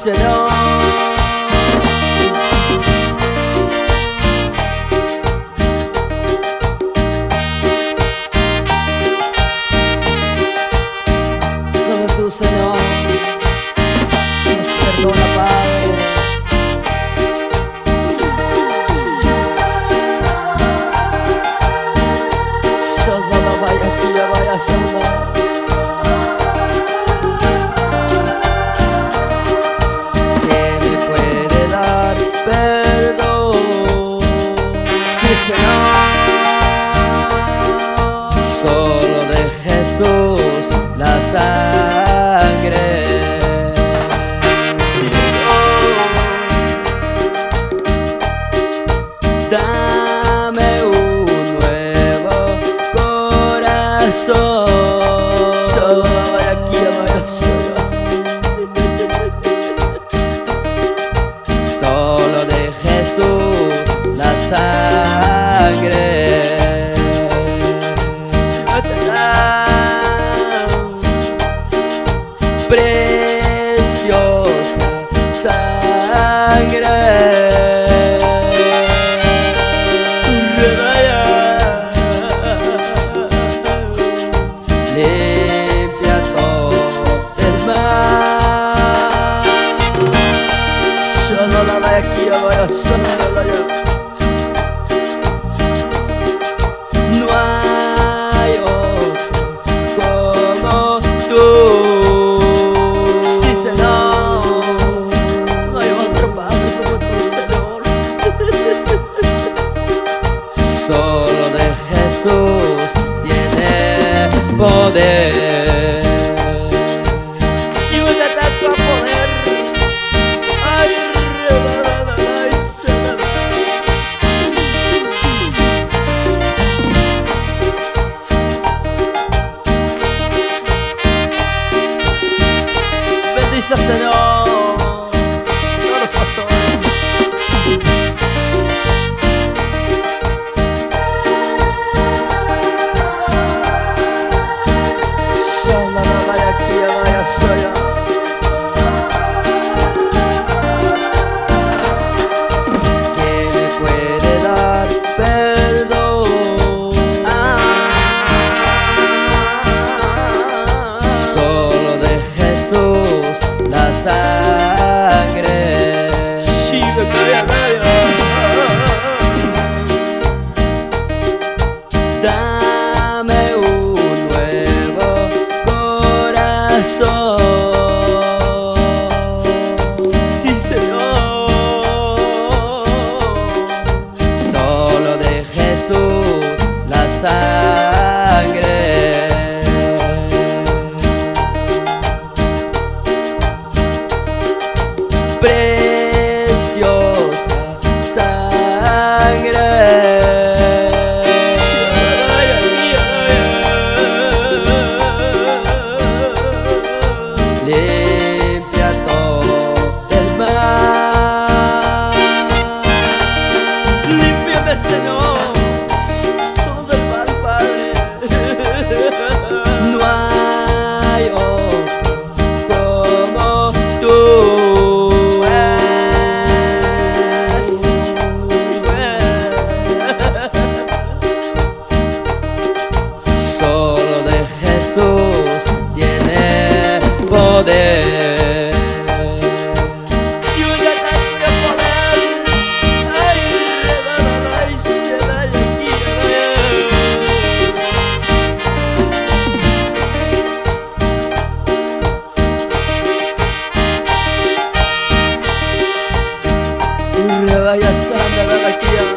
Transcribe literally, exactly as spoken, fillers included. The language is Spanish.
Señor. Solo tú, Señor, nos perdona, Padre. Shalala, vaya aquí, vaya shalala. Solo de Jesús la sangre. Dame un nuevo corazón. Solo vaya aquí, vaya solo. Solo de Jesús la sangre. Preciosa sangre, limpia todo el mal. Solo la de aquí, ahora solo la de allá. No hay otro como tú. Solo de Jesús tiene poder. Si usa tanto poder, ay, ay, se me va. Bendice, Señor, todos los pastores. ¿Quién me puede dar perdón? Ah, solo de Jesús la sangre. Dame un nuevo corazón. Sí, Señor. Solo de Jesús la sangre. Preciosa sangre. Limpia todo el mal. Límpiame, Señor, todo del mal, Padre. No hay otro como tú. Solo de Jesús tiene poder. Y una tanta poder. Ay, ay, se da aquí. Vaya santa, aquí.